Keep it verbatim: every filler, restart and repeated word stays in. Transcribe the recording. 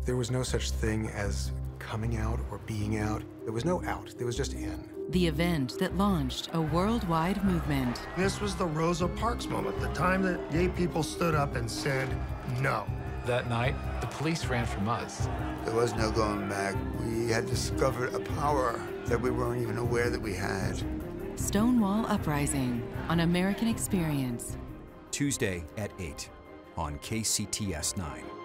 There was no such thing as coming out or being out. There was no out, there was just in. The event that launched a worldwide movement. This was the Rosa Parks moment, the time that gay people stood up and said no. That night, the police ran from us. There was no going back. We had discovered a power that we weren't even aware that we had. Stonewall Uprising on American Experience. Tuesday at eight on K C T S nine.